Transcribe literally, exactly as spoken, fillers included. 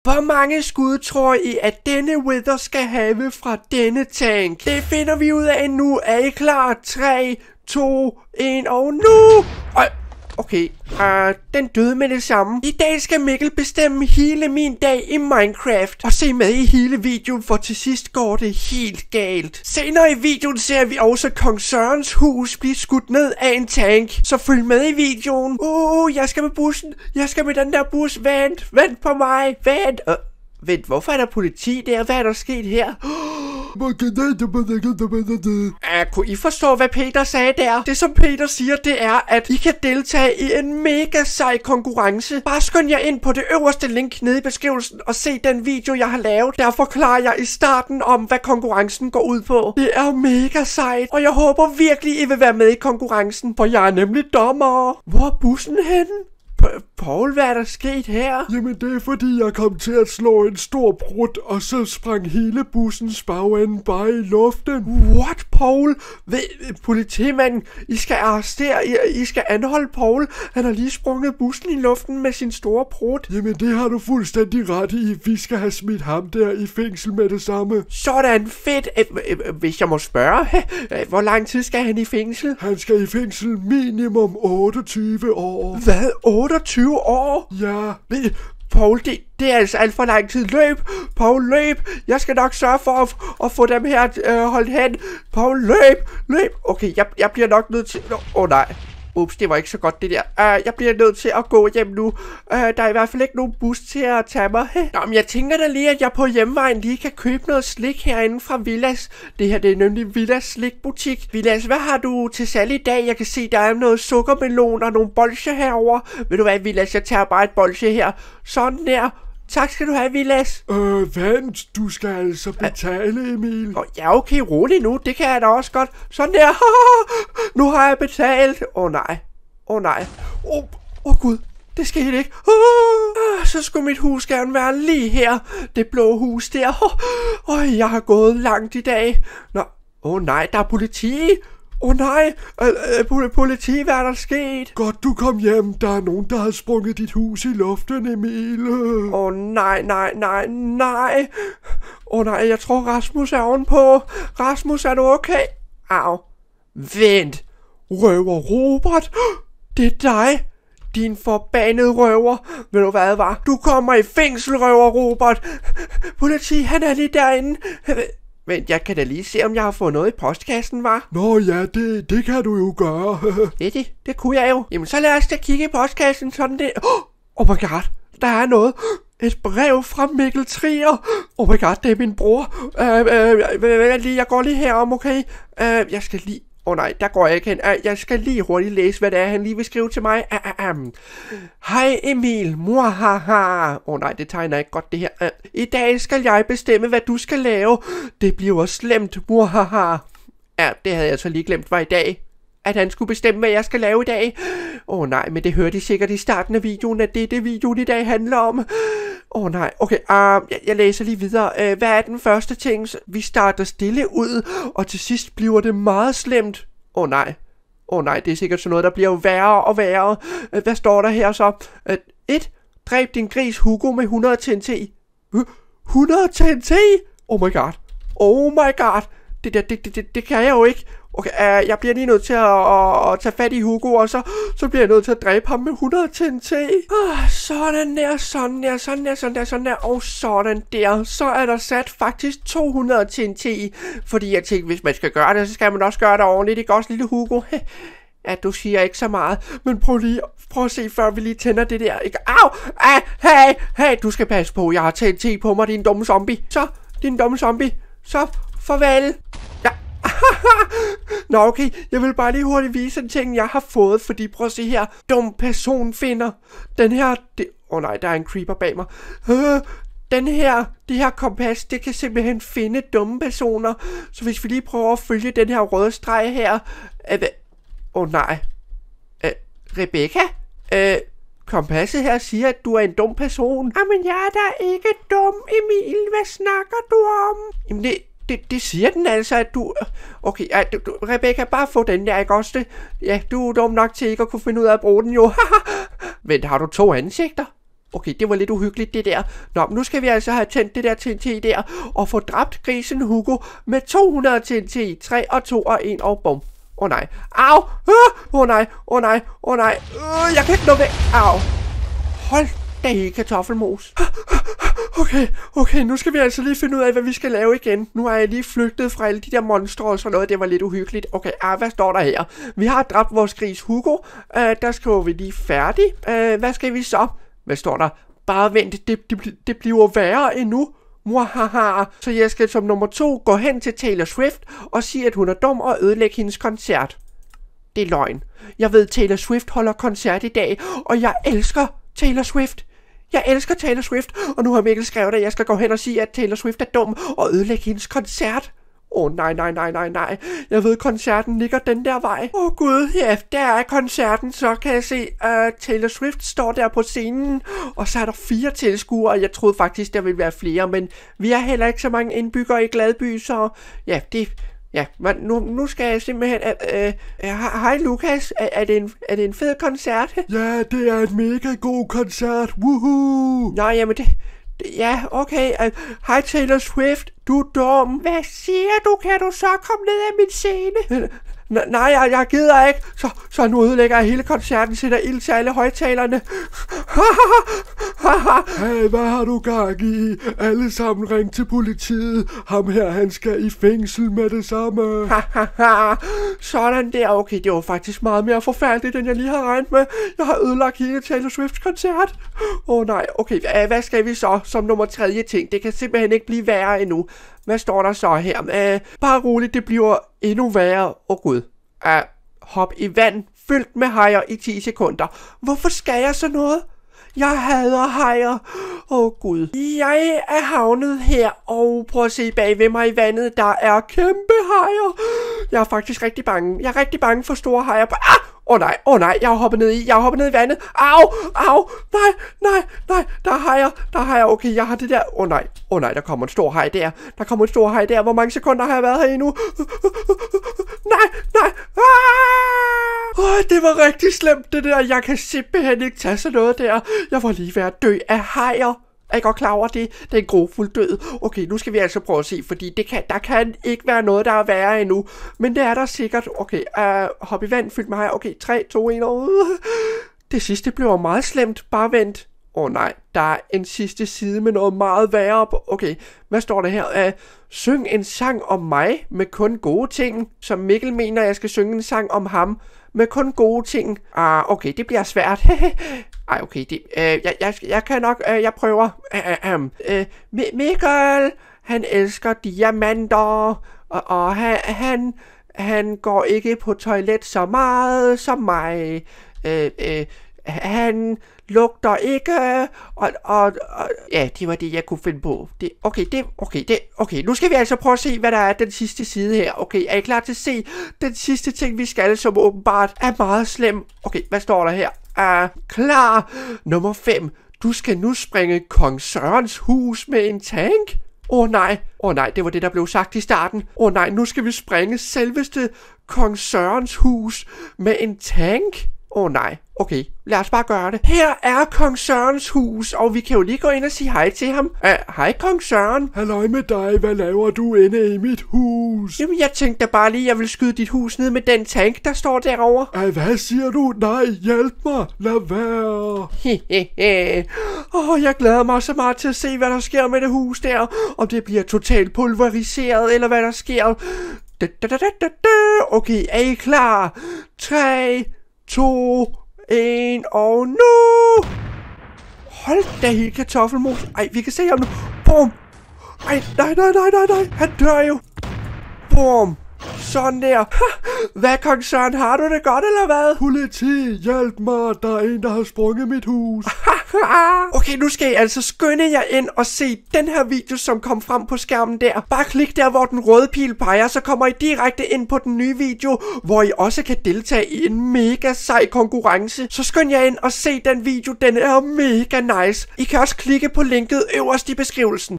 Hvor mange skud tror I, at denne Wither skal have fra denne tank? Det finder vi ud af nu. Er I klar? tre, to, et og nu! Øj. Okay, uh, den døde med det samme. I dag skal Mikkel bestemme hele min dag i Minecraft. Og se med i hele videoen, for til sidst går det helt galt. Senere i videoen ser vi også Kong Sørens hus blive skudt ned af en tank. Så følg med i videoen. Uh, jeg skal med bussen. Jeg skal med den der bus. Vent, vent på mig. Vent. Uh, vent, hvorfor er der politi der? Hvad er der sket her? Uh, kunne I forstå, hvad Peter sagde der? Det som Peter siger, det er, at I kan deltage i en mega sej konkurrence. Bare skynd jer ind på det øverste link nede i beskrivelsen og se den video, jeg har lavet. Der forklarer jeg i starten om, hvad konkurrencen går ud på. Det er mega sejt, og jeg håber virkelig, I vil være med i konkurrencen, for jeg er nemlig dommer. Hvor er bussen henne? Paul, hvad er der sket her? Jamen, det er fordi, jeg kom til at slå en stor brud, og så sprang hele bussens bagende bare i luften. What, Paul? Politimanden, I skal arrestere, I, I skal anholde Paul. Han har lige sprunget bussen i luften med sin store brud. Jamen, det har du fuldstændig ret i. Vi skal have smidt ham der i fængsel med det samme. Sådan, fedt. Hvis jeg må spørge, hvor lang tid skal han i fængsel? Han skal i fængsel minimum otteogtyve år. Hvad? otteogtyve år? Ja. Paul, det, det er altså alt for lang tid. Løb! Paul, løb! Jeg skal nok sørge for at, at få dem her øh, holdt hen. Paul, løb! Løb! Okay, jeg, jeg bliver nok nødt til... Åh oh, nej. Ups, det var ikke så godt det der. Uh, jeg bliver nødt til at gå hjem nu. Uh, der er i hvert fald ikke nogen bus til at tage mig. Nå, men jeg tænker da lige, at jeg på hjemvejen lige kan købe noget slik herinde fra Villas. Det her, det er nemlig Villas slikbutik. Villas, hvad har du til salg i dag? Jeg kan se, der er noget sukkermelon og nogle bolsjer herover. Ved du hvad, Villas, jeg tager bare et bolsje her. Sådan der. Tak skal du have, Villas. Øh, vent. Du skal altså betale, Emil. Oh, ja, okay, rolig nu. Det kan jeg da også godt. Sådan der. Nu har jeg betalt. Åh, oh, nej. Åh, oh, nej. Åh, oh, oh, Gud. Det skete ikke. Oh, så skulle mit hus gerne være lige her. Det blå hus der. Åh, oh, jeg har gået langt i dag. Nå. Åh, oh, nej, der er politi. Åh oh, nej, øh, øh, politi, hvad er der sket? Godt, du kom hjem. Der er nogen, der har sprunget dit hus i luften, Emil. Åh oh, nej, nej, nej, nej. Åh oh, nej, jeg tror Rasmus er ovenpå. Rasmus, er du okay? Au. Vent. Røver Robert. Det er dig. Din forbandede røver. Ved du hvad, var? Du kommer i fængsel, røver Robert. Politi, han er lige derinde. Vent, jeg kan da lige se, om jeg har fået noget i postkassen, var? Nå ja, det, det kan du jo gøre. det, det, det kunne jeg jo. Jamen, så lad os da kigge i postkassen, sådan det. Oh my god, der er noget. Et brev fra Mikkel Trier. Oh my god, det er min bror. Uh, uh, uh, jeg går lige herom, okay? Uh, jeg skal lige... Åh oh, nej, der går jeg ikke hen. Uh, jeg skal lige hurtigt læse, hvad det er, han lige vil skrive til mig. Uh, uh, um. Hej Emil, muahaha. Åh oh, nej, det tegner ikke godt det her. Uh, I dag skal jeg bestemme, hvad du skal lave. Det bliver slemt, muahaha. Ja, det havde jeg så lige glemt var i dag. At han skulle bestemme, hvad jeg skal lave i dag. Åh oh, nej, men det hørte I sikkert i starten af videoen, at det er det, videoen i dag handler om. Åh oh, nej, okay, uh, jeg, jeg læser lige videre. Uh, hvad er den første ting? Vi starter stille ud, og til sidst bliver det meget slemt. Åh oh, nej. Åh oh, nej, det er sikkert sådan noget, der bliver værre og værre. Uh, hvad står der her så? Uh, et. Dræb din gris Hugo med hundrede T N T. Uh, hundrede T N T? Oh my god. Oh my god. Det, det, det, det, det kan jeg jo ikke. Okay, uh, jeg bliver lige nødt til at, at, at tage fat i Hugo, og så, så bliver jeg nødt til at dræbe ham med hundrede T N T. Uh, sådan der, sådan der, sådan der, sådan der, sådan der, og sådan der. Så er der sat faktisk to hundrede T N T i, fordi jeg tænkte, hvis man skal gøre det, så skal man også gøre det ordentligt, ikke også, lille Hugo? Ja, du siger ikke så meget, men prøv lige, prøv at se, før vi lige tænder det der, ikke? Au! Ah, hey, hey, du skal passe på, jeg har T N T på mig, din dumme zombie. Så, din dumme zombie, så, farvel. Ja. Nå okay, jeg vil bare lige hurtigt vise en ting, jeg har fået, fordi prøv at se her. Dum person finder. Den her... Åh oh, nej, der er en creeper bag mig. Øh, den her... Det her kompas, det kan simpelthen finde dumme personer. Så hvis vi lige prøver at følge den her røde streg her... Åh øh, oh, nej. Øh, Rebecca? Øh... Kompasset her siger, at du er en dum person. Jamen, jeg er da ikke dum, Emil. Hvad snakker du om? Jamen, det... Det, det siger den altså, at du... Okay, ja, du, du, Rebecca, bare få den der, ikke også det? Ja, du er dum nok til ikke at kunne finde ud af at bruge den jo. Vent, har du to ansigter? Okay, det var lidt uhyggeligt det der. Nå, nu skal vi altså have tændt det der T N T der, og få dræbt grisen Hugo med to hundrede T N T. tre og to og en og bum. Åh oh, nej. Au! Åh uh, oh, nej, åh oh, nej, åh oh, nej. Uh, jeg kan ikke nå væk. Au. Hold da i kartoffelmos. Okay, okay, nu skal vi altså lige finde ud af, hvad vi skal lave igen. Nu er jeg lige flygtet fra alle de der monstre og sådan noget. Det var lidt uhyggeligt. Okay, ah, hvad står der her? Vi har dræbt vores gris Hugo. Uh, der skriver vi lige færdig. Uh, hvad skal vi så? Hvad står der? Bare vent, det, det, det bliver værre endnu. Muahaha. Så jeg skal som nummer to gå hen til Taylor Swift og sige, at hun er dum og ødelægge hendes koncert. Det er løgn. Jeg ved, Taylor Swift holder koncert i dag, og jeg elsker Taylor Swift. Jeg elsker Taylor Swift, og nu har Mikkel skrevet, at jeg skal gå hen og sige, at Taylor Swift er dum og ødelægge hendes koncert. Åh oh, nej, nej, nej, nej, nej. Jeg ved, koncerten ligger den der vej. Åh oh, gud, ja, der er koncerten, så kan jeg se, at uh, Taylor Swift står der på scenen, og så er der fire tilskuere. Jeg troede faktisk, der ville være flere, men vi er heller ikke så mange indbyggere i Gladby, så ja, det... Ja, men nu, nu skal jeg simpelthen... Øh, øh, hej Lukas, er, er, det en, er det en fed koncert? Ja, det er en mega god koncert. Woohoo! Nå, jamen det... det ja, okay. Uh, hej Taylor Swift, du er dum. Hvad siger du? Kan du så komme ned af min scene? N- nej, jeg, jeg gider ikke. Så, så nu ødelægger jeg hele koncerten, sætter ild til alle højtalerne. Hey, hvad har du gang i? Alle sammen ring til politiet. Ham her, han skal i fængsel med det samme. Sådan der. Okay, det var faktisk meget mere forfærdeligt, end jeg lige har regnet med. Jeg har ødelagt hele Taylor Swifts koncert. Åh oh, nej, okay. Hvad skal vi så som nummer tredje ting? Det kan simpelthen ikke blive værre endnu. Hvad står der så her? Uh, bare roligt, det bliver endnu værre. Åh oh, gud. Uh, hop i vand fyldt med hajer i ti sekunder. Hvorfor skal jeg så noget? Jeg hader hajer. Åh oh, gud. Jeg er havnet her, og prøv at se bag ved mig i vandet. Der er kæmpe hajer. Jeg er faktisk rigtig bange. Jeg er rigtig bange for store hajer. Ah! Åh oh, nej, åh oh, nej, jeg har hoppet ned i, jeg har hoppet ned i vandet. Au, au, nej, nej, nej, der er hajer, der er hajer. Okay, jeg har det der. Åh oh, nej, åh oh, nej, der kommer en stor haj der. Der kommer en stor haj der. Hvor mange sekunder har jeg været her endnu? Nej, nej. Ah! Oh, det var rigtig slemt det der. Jeg kan simpelthen ikke tage sådan noget der. Jeg var lige ved at dø af hajer. Er I godt klar over det? Det er en grofuld død. Okay, nu skal vi altså prøve at se, fordi det kan, der kan ikke være noget, der er værre endnu. Men det er der sikkert. Okay, uh, hop i vand fyldt med hajer. Okay, tre, to, et og... Det sidste blev meget slemt. Bare vent. Åh oh, nej, der er en sidste side med noget meget værre. Okay, hvad står der her? Uh, syng en sang om mig med kun gode ting. Som Mikkel mener, jeg skal synge en sang om ham med kun gode ting. Ah, uh, okay, det bliver svært. Ej, okay, det, øh, jeg, jeg, jeg kan nok, øh, jeg prøver. Øh, øh, øh, Mikkel, han elsker diamanter, og, og han, han, han går ikke på toilet så meget som mig. Øh, øh, han lugter ikke, og, og, og, ja, det var det, jeg kunne finde på. Det, okay, det, okay, det, okay, nu skal vi altså prøve at se, hvad der er den sidste side her. Okay, er I klar til at se den sidste ting, vi skal, som åbenbart er meget slem? Okay, hvad står der her? Uh, klar. Nummer fem. Du skal nu springe Kong Sørens hus med en tank. Åh oh, nej. Åh oh, nej, det var det, der blev sagt i starten. Åh oh, nej, nu skal vi sprænge selveste Kong Sørens hus med en tank. Åh oh, nej. Okay, lad os bare gøre det. Her er Kong Sørens hus, og vi kan jo lige gå ind og sige hej til ham. Uh, hej Kong Søren. Halløj med dig, hvad laver du inde i mit hus? Jamen, jeg tænkte bare lige, jeg vil skyde dit hus ned med den tank, der står derovre. Ej, hvad siger du? Nej, hjælp mig. Lad være. Åh, oh, jeg glæder mig så meget til at se, hvad der sker med det hus der. Om det bliver totalt pulveriseret, eller hvad der sker. Okay, er I klar? tre, to, en og nu! Hold da helt kartoffelmos. Ej, vi kan se ham nu. Bum! Ej, nej, nej, nej, nej, nej. Han dør jo. Bum! Sådan der. Hvad, Kong Søren, har du det godt, eller hvad? Politi, hjælp mig. Der er en, der har sprunget mit hus. Okay, nu skal I altså skynde jer ind og se den her video, som kom frem på skærmen der. Bare klik der, hvor den røde pil peger, så kommer I direkte ind på den nye video, hvor I også kan deltage i en mega sej konkurrence. Så skynd jer ind og se den video, den er mega nice. I kan også klikke på linket øverst i beskrivelsen.